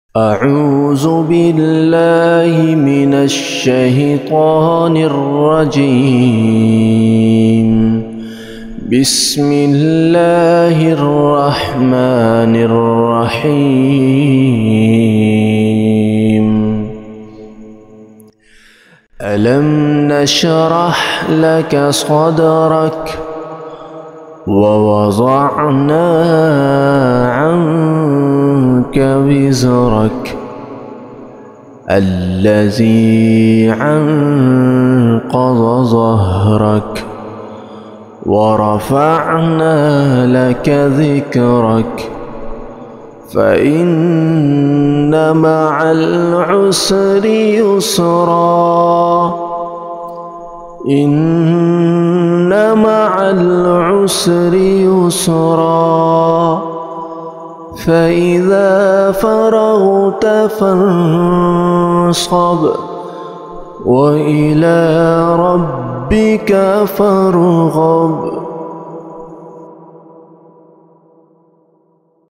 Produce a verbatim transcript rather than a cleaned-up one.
أعوذ بالله من الشيطان الرجيم. بسم الله الرحمن الرحيم. ألم نشرح لك صدرك ووضعنا عنك وزرك الذي أنقض ظهرك ورفعنا لك ذكرك فإن مع العسر يسرا إن مع العسر يسرا فإذا فرغت فانصب وإلى ربك فارغب.